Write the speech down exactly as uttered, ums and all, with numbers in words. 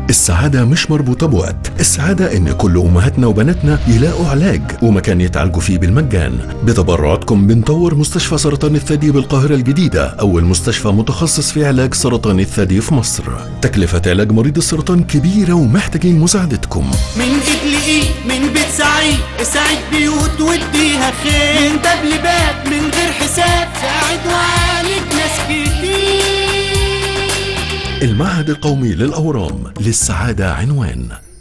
السعادة مش مربوطة بوقت، السعادة إن كل أمهاتنا وبناتنا يلاقوا علاج ومكان يتعالجوا فيه بالمجان. بتبرعاتكم بنطور مستشفى سرطان الثدي بالقاهرة الجديدة، أول مستشفى متخصص في علاج سرطان الثدي في مصر. تكلفة علاج مريض السرطان كبيرة ومحتاجين مساعدتكم. من إيد لإيد، من بيت سعيد، سعيد بيوت واديها خير، من باب لباب من غير حساب، ساعد وعالج ناس كتير. المعهد القومي للأورام، للسعادة عنوان.